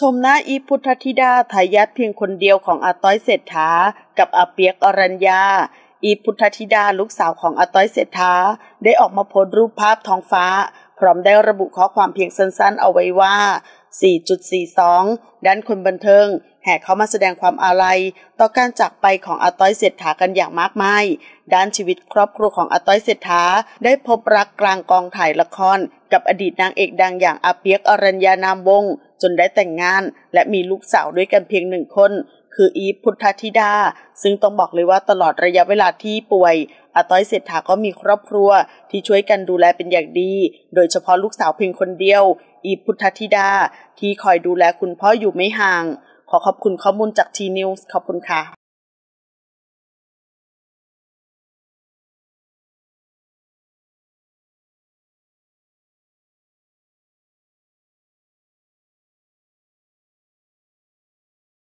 มหน้าอีฟพุทธธิดาทายาทเพียงคนเดียวของอาต้อยเศรษฐากับอาเปียกอรัญญาอีฟพุทธธิดาลูกสาวของอาต้อยเศรษฐาได้ออกมาโพสต์รูปภาพท้องฟ้าพร้อมได้ระบุข้อความเพียงสั้นๆเอาไว้ว่า 4.42 ด้านคนบันเทิงแห่เข้ามาแสดงความอาลัยต่อการจากไปของอาต้อยเศรษฐากันอย่างมากมายด้านชีวิตครอบครัวของอาต้อยเศรษฐาได้พบรักกลางกองถ่ายละครกับอดีตนางเอกดังอย่างอาเปียกอรัญญานามวงศ์จนได้แต่งงานและมีลูกสาวด้วยกันเพียง1 คนคืออีฟพุทธธิดาซึ่งต้องบอกเลยว่าตลอดระยะเวลาที่ป่วยอาต้อยเศรษฐาก็มีครอบครัวที่ช่วยกันดูแลเป็นอย่างดีโดยเฉพาะลูกสาวเพียงคนเดียวอีฟพุทธธิดาที่คอยดูแลคุณพ่ออยู่ไม่ห่างขอขอบคุณข้อมูลจากทีนิวส์ขอบคุณค่ะ